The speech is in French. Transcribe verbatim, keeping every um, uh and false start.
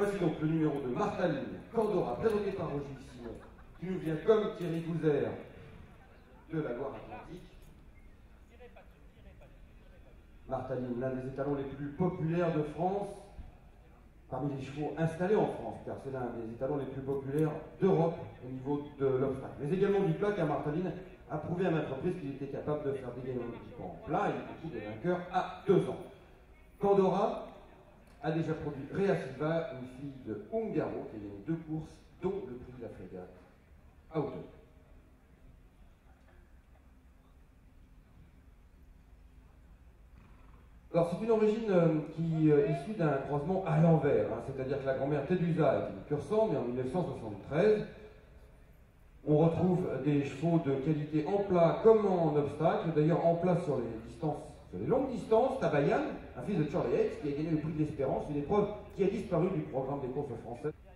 Voici donc le numéro de Martaline, Candora, présenté par Roger Simon, qui nous vient comme Thierry Gouzère de la Loire-Atlantique. Martaline, l'un des étalons les plus populaires de France, parmi les chevaux installés en France, car c'est l'un des étalons les plus populaires d'Europe au niveau de l'obstacle. Mais également du plat, car Martaline a prouvé à maintes reprises qu'il était capable de faire dégainer un petit peu en plat. Il est aussi des vainqueurs à deux ans. Candora a déjà produit Réa Silva, une fille de Ungaro, qui a gagné deux courses, dont le prix de la frégate à Auteuil. Alors c'est une origine euh, qui est euh, issue d'un croisement à l'envers, hein, c'est-à-dire que la grand-mère Tédusa était une pur sang, mais en mille neuf cent soixante-treize, on retrouve des chevaux de qualité en plat comme en obstacle, d'ailleurs en plat sur les distances, sur les longues distances. Tabayan, un fils de Charlie Hayes, qui a gagné le prix de l'Espérance, une épreuve qui a disparu du programme des courses françaises.